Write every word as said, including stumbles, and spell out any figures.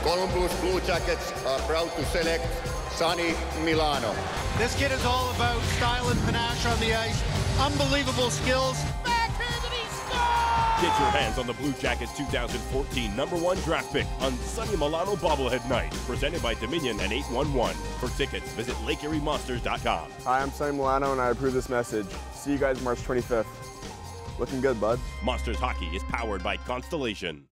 Columbus Blue Jackets are proud to select Sonny Milano. This kid is all about style and panache on the ice. Unbelievable skills. Backhand and he scores! Get your hands on the Blue Jackets two thousand fourteen number one draft pick on Sonny Milano Bobblehead Night, presented by Dominion and eight one one. For tickets, visit Lake Erie Monsters dot com. Hi, I'm Sonny Milano, and I approve this message. See you guys March twenty-fifth. Looking good, bud. Monsters Hockey is powered by Constellation.